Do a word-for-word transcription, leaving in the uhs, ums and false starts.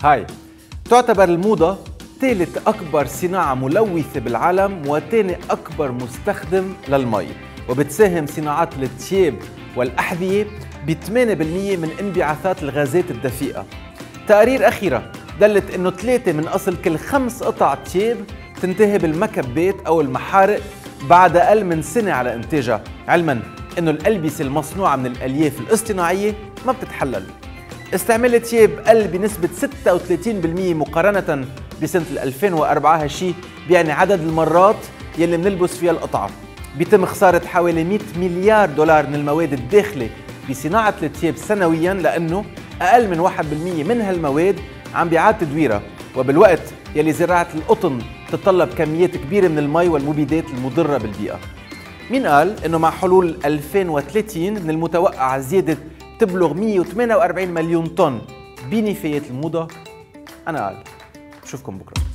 هاي تعتبر الموضة ثالث أكبر صناعة ملوثة بالعالم وثاني أكبر مستخدم للمي، وبتساهم صناعات الثياب والأحذية ب ثمانية بالمئة من انبعاثات الغازات الدفيئة. تقارير أخيرة دلت إنه ثلاثة من أصل كل خمس قطع ثياب تنتهي بالمكبات أو المحارق بعد أقل من سنة على إنتاجها، علماً إنه الألبسة المصنوعة من الألياف الاصطناعية ما بتتحلل. استعمال الثياب قل بنسبة ستة وثلاثين بالمئة مقارنة بسنة ألفين وأربعة، هالشي بيعني عدد المرات يلي منلبس فيها القطعة. بيتم خسارة حوالي مئة مليار دولار من المواد الداخلة بصناعة الثياب سنوياً، لأنه أقل من واحد بالمئة من هالمواد عم بيعاد تدويرها، وبالوقت يلي زراعة القطن تتطلب كميات كبيرة من المي والمبيدات المضرة بالبيئة. مين قال إنه مع حلول ألفين وثلاثين من المتوقع زيادة تبلغ مئة وثمانية وأربعين مليون طن بنفايات الموضة؟ أنا قال. بشوفكم بكرة.